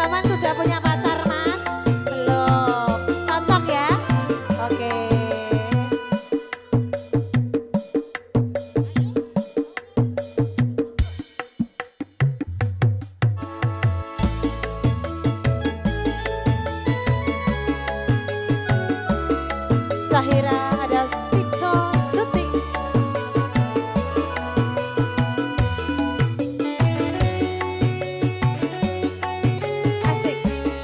teman-teman sudah punya pacar Mas? Belum? Cocok ya? Oke. Zahira ada Tito Suting. Asik.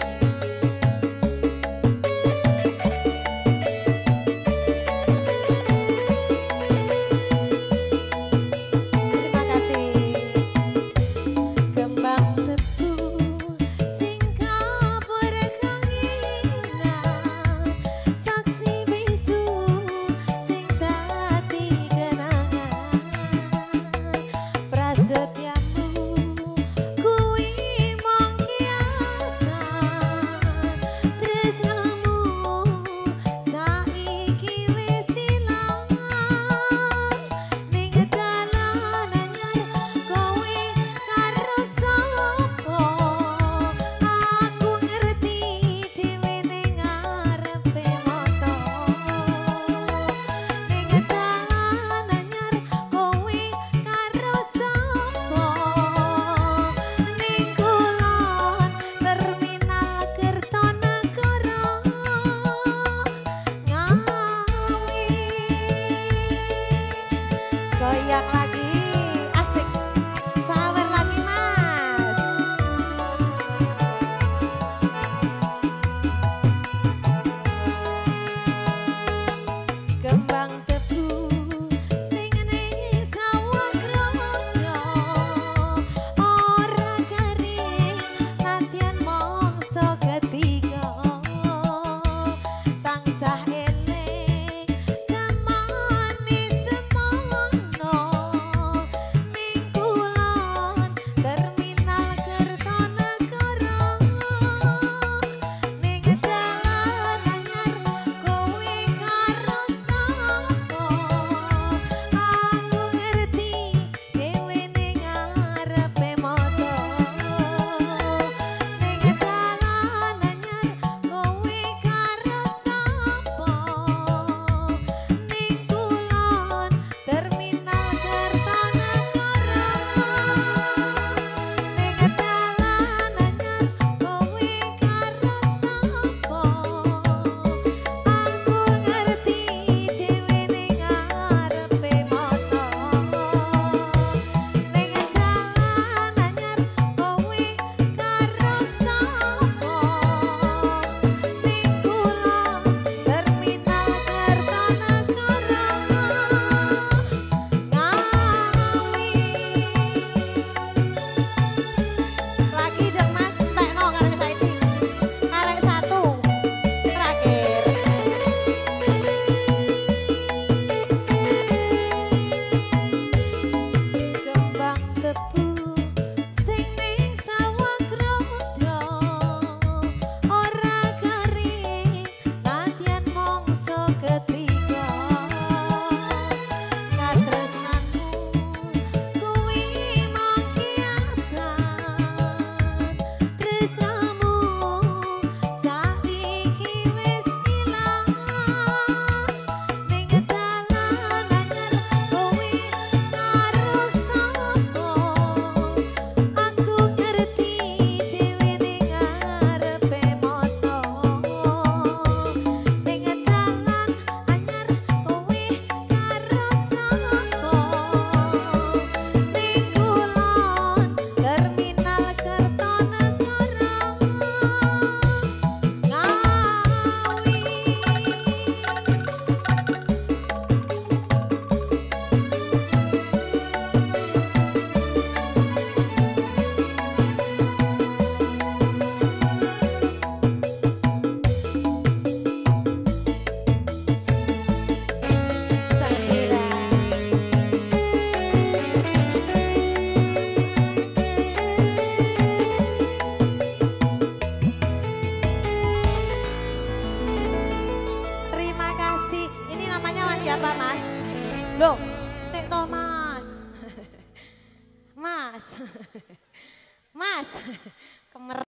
Terima kasih. Kembang tebu sing kabur kenginan, saksi bisu sing dadi kenangan. Prasetyamu kuwi mung kiasan, tresnamu saiki wis ilang. Ning dalan anyar kowe karo sapa, aku ngerti dhewe ning ngarepe mata. Ning dalan anyar kowe karo sapa, ning kulon terminal Kertanegara Ngawi. Goyang lagi, asik. Sawer lagi Mas. Kembang tebu sing ning sawah krono, ora garing nadyan mangsa ketiga. Tansah eling zamane semono, ning kulon terminal Kertanegara. Ning dalan anyar kowe karo sapa, aku ngerti dhewe ning ngarepe mata. Ning dalan anyar kowe karo sapa, ning kulon terminal Kertanegara. Ning dalan anyar kowe karo sapa, aku ngerti dhewe ning ngarepe mata. Ning dalan anyar kowe karo sapa, ning kulon terminal Kertanegara Ngawi. Lagi dong Mas, entekno karek saiki. Karek satu terakhir. Kembang tebu sing ning sawah krono, ora garing nadyan mangsa ketiga. Katresnanmu kuwi mung kiasan, tresnamu saiki wis ilang. Ning dalan anyar kowe karo sapa, aku ngerti dhewe ning ngarepe mata. Ning dalan anyar kowe karo sapa, ning kulon terminal Kertanegara Ngawi. Zahira. Terima kasih. Ini namanya Mas siapa Mas? Loh, sik to Mas. Mas. Mas. Kemer